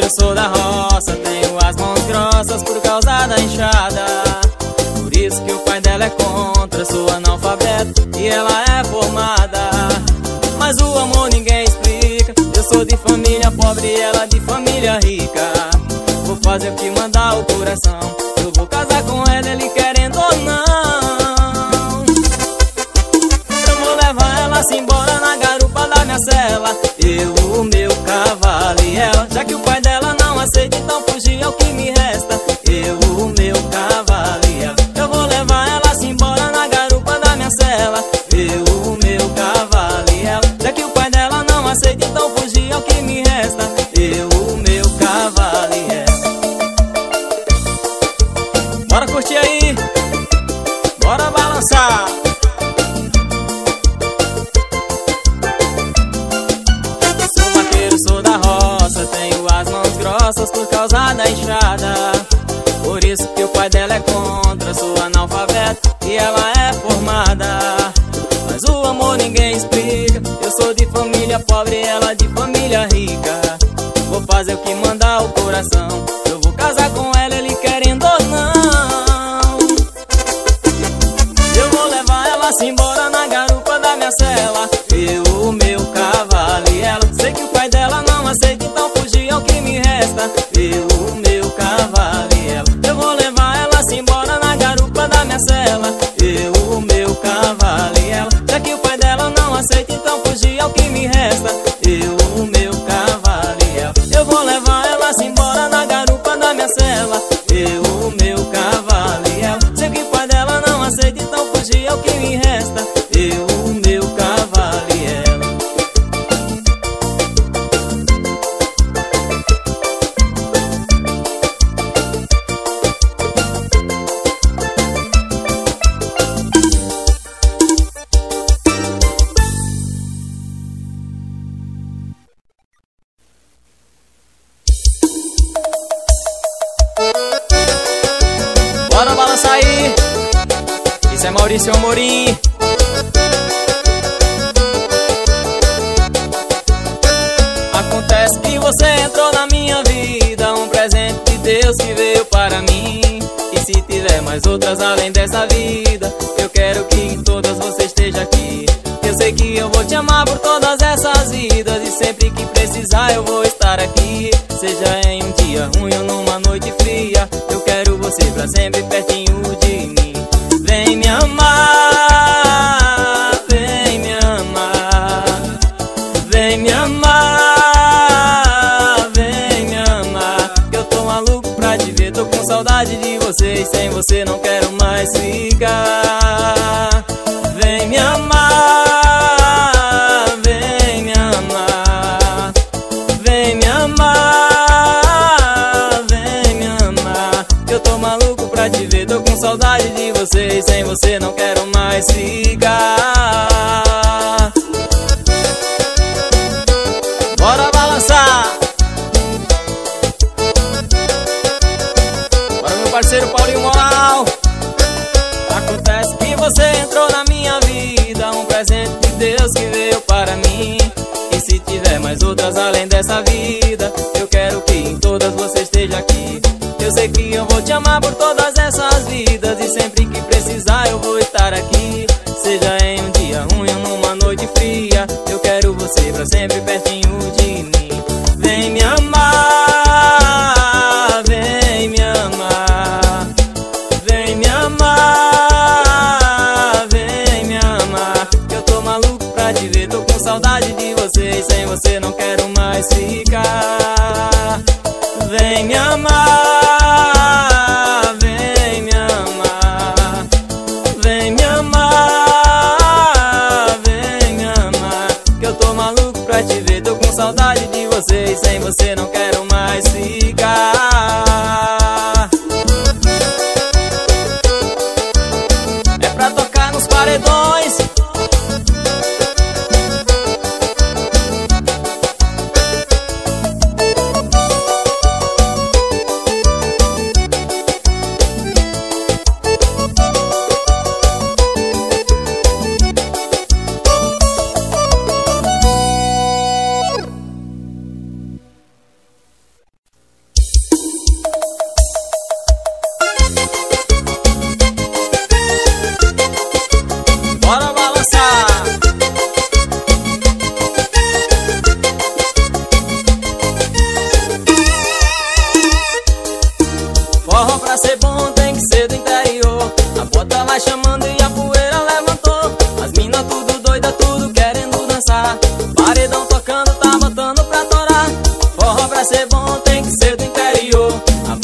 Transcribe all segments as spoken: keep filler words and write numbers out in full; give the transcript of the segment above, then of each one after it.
vaqueiro, sou da roça, tenho as mãos grossas por causa da enxada. Por isso que o pai dela é contra, sou analfabeto e ela é formada. Mas o amor ninguém explica, eu sou de família pobre e ela de família rica. Vou fazer o que mandar o coração, eu vou casar com ela, ele querendo ou não. Eu vou levar ela-se embora na garupa da minha cela, eu, o meu cavalo e ela. Já que o pai dela não aceita, então fugir é o que me resta, eu, o meu cavalo e ela. Eu vou levar ela-se embora na garupa da minha cela, eu, o meu cavalo e ela. Já que o pai dela não aceita, então fugir é o que me resta, eu, o meu cavalo e ela. Bora curtir aí, bora balançar. Sou vaqueiro, sou da roça, tenho as mãos grossas por causa da enxada. Por isso que o pai dela é contra, sou analfabeto e ela é formada. Mas o amor ninguém explica, eu sou de família pobre e ela de família rica. Vou fazer o que mandar o coração, eu vou casar com ela, ele querendo ou não. Eu vou levar ela-se embora na garupa da minha cela, eu, o meu cavalo e ela. Sei que o pai dela não aceita, então fugir é o que me resta, eu, o meu cavalo e ela. Eu vou levar ela-se embora na garupa da minha cela, eu, o meu cavalo e ela. Já que o pai dela não aceita, então fugir é o que me resta, eu, o meu cavalo e ela. Eu vou levar ela-se embora na garupa da minha cela, eu, o meu cavalo e ela. Sei que o pai dela não aceita, então fugir é o que me resta, eu, o meu cavalo e ela. Bora balançar aí, isso é Maurício Amorim. Acontece que você entrou na minha vida, um presente de Deus que veio para mim. E se tiver mais outras além dessa vida, eu quero que em todas você esteja aqui. Eu sei que eu vou te amar por todas essas vidas, e sempre que precisar eu vou estar aqui. Seja em um dia ruim ou numa noite fria, eu quero você pra sempre pertinho de mim. Vem me amar, vem me amar, vem me amar, vem me amar. Que eu tô maluco pra te ver, tô com saudade de você e sem você não quero mais ficar. Vem me amar, vem me amar, vem me amar, vem me amar. Que eu tô maluco pra te ver, tô com saudade de você e sem você não quero mais ficar. Bora balançar. Bora, meu parceiro Paulinho Moral. Acontece que você entrou na minha vida, um presente de Deus que veio para mim. E se tiver mais outras além dessa vida, eu quero que em todas você esteja aqui. Eu sei que eu vou te amar por todas essas vidas, e sempre que precisar eu vou estar aqui. Seja em um dia ruim ou numa noite fria, eu quero você pra sempre pertinho de mim. Vem me amar, vem me amar, vem me amar, vem me amar. Que eu tô maluco pra te ver, tô com saudade de você e sem você não quero mais ficar. Vem me amar, vem me amar, vem me amar, vem me amar. Que eu tô maluco pra te ver, tô com saudade de você e sem você não quero mais ficar. É pra tocar nos paredões.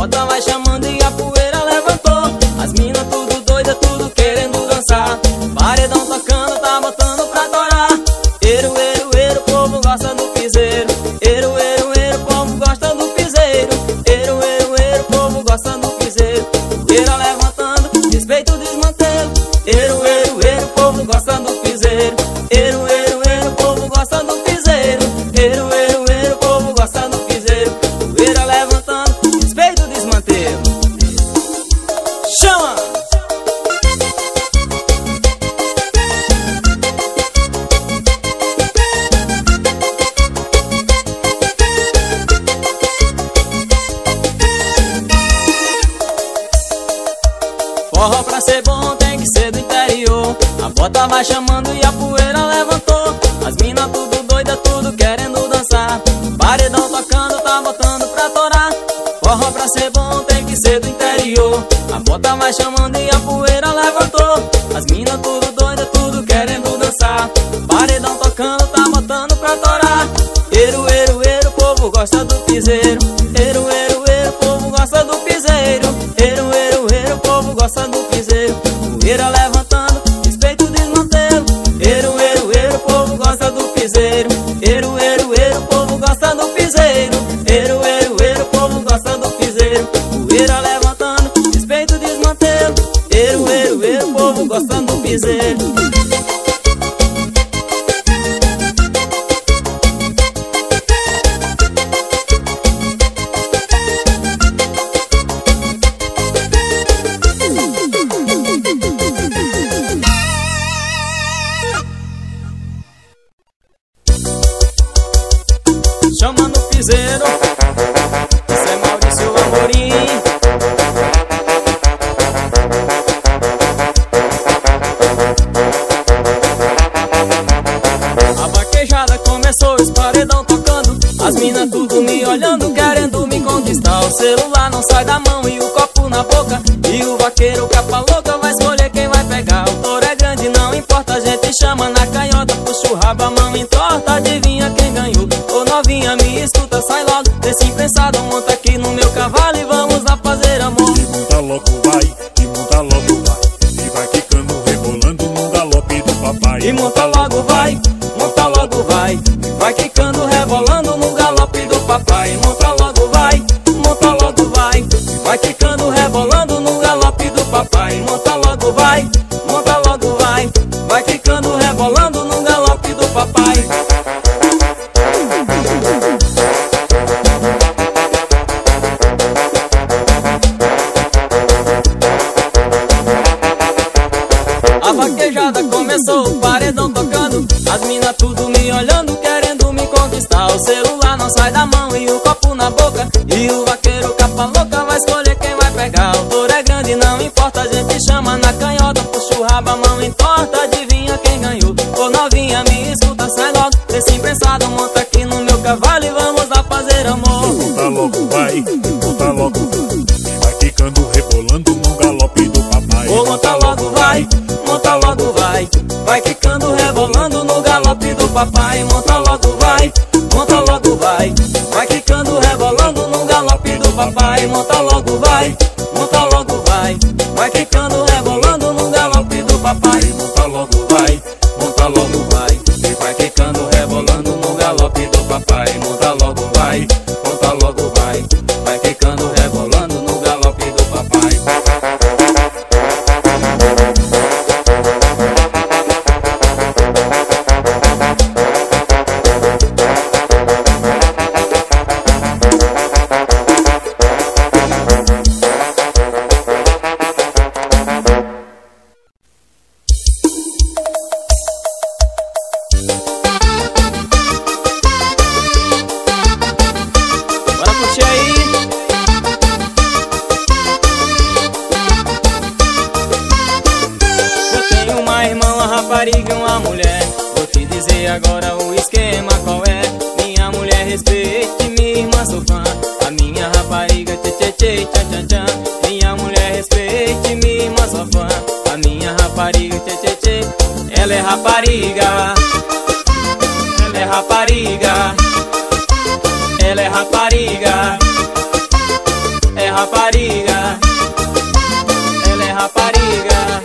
bota vai chamando e a poeira levantou. As mina tudo doida, tudo querendo dançar. Paredão tocando, tá botando pra torar. Eiro, eiro, eiro, o povo gosta do piseiro. Eiro, eiro, eiro, o povo gosta do piseiro. Eiro, eiro, eiro, o povo gosta do piseiro. Poeira levantando, respeito desmantelo. Eiro, eiro, eiro, o povo gosta do piseiro. Eiro, eiro, eiro, o povo gosta do piseiro. Eiro, eiro, eiro, o povo gosta do piseiro. Poeira levantando, respeito desmantelo. Chama! Forró pra ser bom tem que ser do interior. A bota vai chamando e a poeira levantou. As mina tudo doida, tudo querendo dançar. Paredão tocando, tá botando pra torar. Forró pra ser bom tem que ser do interior. A bota vai chamando e a poeira levantou. As mina tudo doida, tudo querendo dançar. Paredão tocando, tá botando pra torar. Eiro, eiro, eiro, o povo gosta do piseiro. Eiro, eiro, eiro, o povo gosta do piseiro. Eiro, eiro, eiro, o povo gosta do piseiro. Poeira levantando, respeito desmantelo. Eiro, eiro, eiro, o povo gosta do piseiro. Eiro, eiro, eiro, o povo gosta do piseiro. Eiro, eiro, eiro, o povo gosta do piseiro. Poeira levantando, respeito desmantelo. Eiro, eiro, eiro, o povo gosta do piseiro. Chama no piseiro, esse é Maurício Amorim. A vaquejada começou, os paredão tocando. As minas tudo me olhando, querendo me conquistar. O celular não sai da mão e o copo na boca. E o vaqueiro capa louca vai escolher quem vai pegar. O touro é grande, não importa, a gente chama na canhota. Puxa o rabo, a mão entorta, adivinha quem ganhou. Ô novinha, me escuta, sai logo desse imprensado. Monta aqui no meu cavalo e vamos lá fazer amor. E monta logo vai, e monta logo vai. E vai quicando, rebolando no galope do papai. E monta logo vai, monta logo vai. Vai quicando, rebolando no galope do papai. Monta logo vai, monta logo vai. Vai quicando, rebolando no galope do papai. Monta logo vai, monta logo vai. Vai quicando, rebolando no galope do papai. A vaquejada começou, o paredão tocando. As mina tudo me olhando, querendo me conquistar. O celular não sai da mão e o copo na boca. E o vaqueiro capa louca vai escolher quem vai pegar. O touro é grande, não importa, a gente chama na canhota. Puxa o rabo, a mão entorta, adivinha quem ganhou. Ô novinha, me escuta, sai logo desse imprensado. Monta aqui no meu cavalo e vamos lá fazer amor. E monta logo vai, e monta logo vai. E vai quicando, rebolando no galope do papai. Ô monta logo vai, monta logo vai. Vai quicando, rebolando no galope do papai. Monta logo vai, monta logo vai. Vai quicando, rebolando no galope do papai. Monta logo vai, monta logo vai. Vai quicando, rebolando no galope do papai. Monta logo vai, Monta logo vai. E vai quicando, rebolando no galope do papai. Monta logo vai, monta logo vai. Vai quicando, rebolando no galope do papai. Rapariga e uma mulher, vou te dizer agora o esquema qual é. Minha mulher respeite, minha irmã sou fã. A minha rapariga tchê tchê tchê tchan tchan tchan. Minha mulher respeite, minha irmã sou fã. A minha rapariga tchê tchê tchê. Ela é rapariga, ela é rapariga, ela é rapariga, é rapariga. rapariga, ela é rapariga.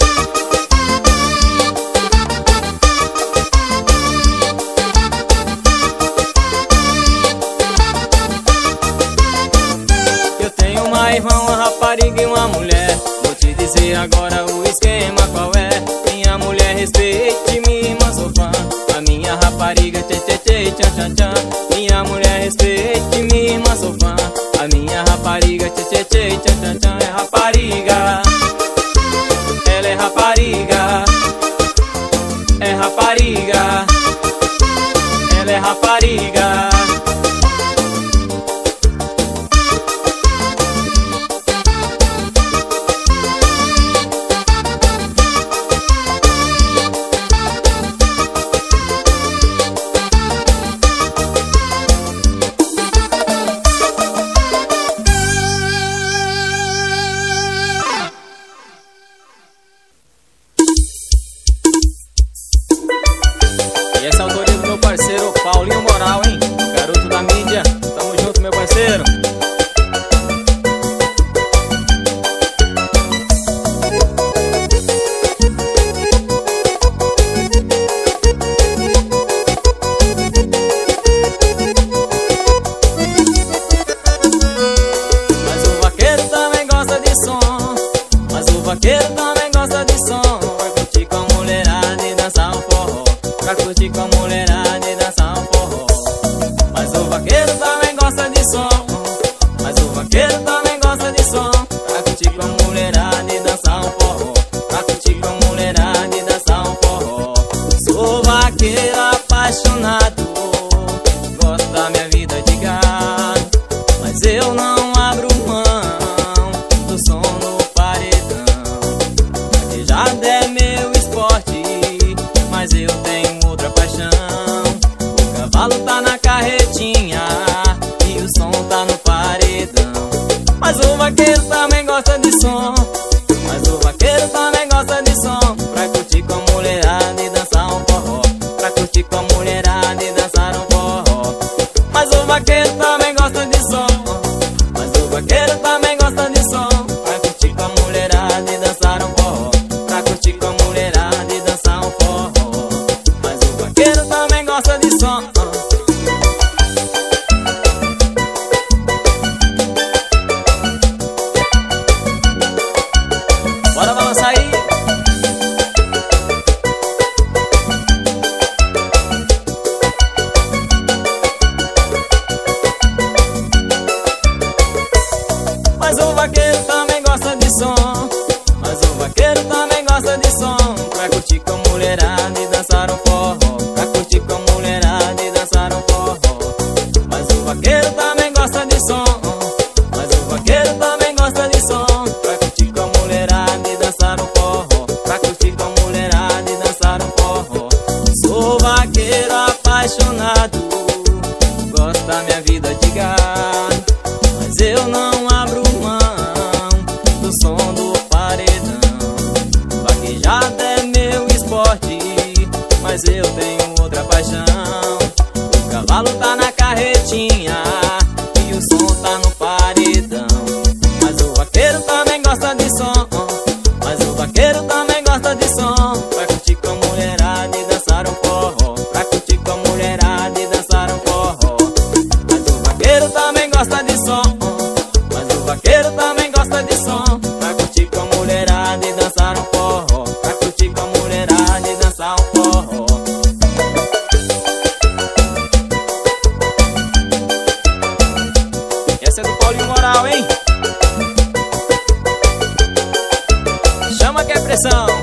Eu tenho uma irmã, uma rapariga e uma mulher. Vou te dizer agora o esquema qual é. Minha mulher respeite, minha irmã sou fã. A minha rapariga tchê tchê tchê tchan tchan tchan. Minha mulher respeite, minha irmã sou fã. A minha rapariga tchê tchê tchê tchan tchan tchan. É rapariga, ela é rapariga, é rapariga, ela é rapariga. E essa é a autoria do meu parceiro Paulinho Moral, hein? Garoto da mídia, tamo junto, meu parceiro. Mas o vaqueiro também gosta de som. Mas o vaqueiro também gosta de som. Vai curtir com a mulherada e dançar um forró. Pra curtir com a mulherada e dançar um forró. Mas o vaqueiro também gosta de som. Mas o vaqueiro também gosta de som. Pra curtir com a mulherada e dançar um forró. Pra curtir com a mulherada e dançar um forró. Sou vaqueiro apaixonado, gosto da minha vida de gado. Mas eu não abro mão do som no paredão. Vaquejada é meu esporte, mas eu tenho outra paixão. O cavalo tá na carretinha e o som tá no paredão. Mas o vaqueiro também gosta de som. Mas o vaqueiro também gosta de som. Pra curtir com a mulherada e dançar um forró. Pra curtir com a mulherada e dançar um forró. Mas o vaqueiro também gosta de som. Mas o vaqueiro também gosta de som. Pra curtir com a mulherada e dançar um forró. Pra curtir com a mulherada e dançar um forró. Mas o vaqueiro também gosta de som. Bora balançar aí. Mas o vaqueiro também gosta de som. Mas o vaqueiro também gosta de som. Pra curtir com a mulherada e dançar um forró. Pra curtir com a mulherada e dançar um forró. Mas o vaqueiro também gosta de som. Mas o vaqueiro também gosta de som. Pra curtir com a mulherada e dançar um forró. Pra curtir com a mulherada e dançar um forró. Sou vaqueiro apaixonado, gosto da minha vida de gado. Mas eu não abro mão do som do paredão. Vaquejada é meu esporte, mas eu tenho outra paixão. O cavalo tá na carretinha e o som tá no paredão. Mas o vaqueiro também gosta de som. Mas o vaqueiro também gosta de som. Pra curtir com a mulherada e dançar um forró. Pra curtir com a mulherada e dançar um forró. Mas o vaqueiro também gosta de som. Mas o vaqueiro também gosta de som. Pra curtir com a mulherada e dançar um forró. Pra curtir com a mulherada e dançar um forró. Essa é do Paulinho Moral, hein? Chama que é pressão.